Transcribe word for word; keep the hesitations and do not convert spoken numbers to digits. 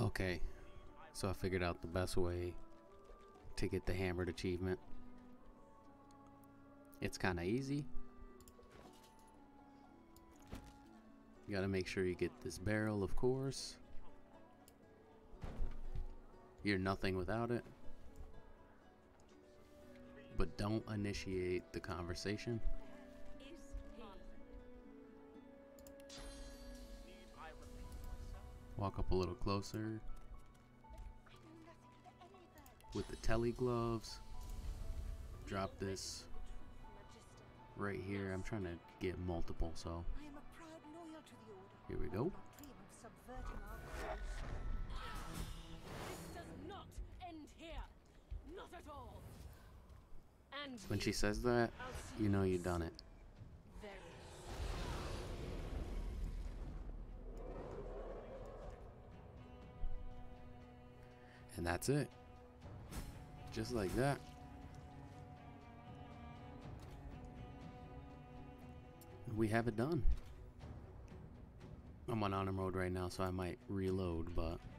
Okay, so I figured out the best way to get the hammered achievement. It's kind of easy. You gotta make sure you get this barrel, of course. You're nothing without it. But don't initiate the conversation. Walk up a little closer with the telly gloves. Drop this right here. I'm trying to get multiple, so here we go. When she says that, you know you've done it. And that's it. Just like that. We have it done. I'm on honor mode right now, so I might reload, but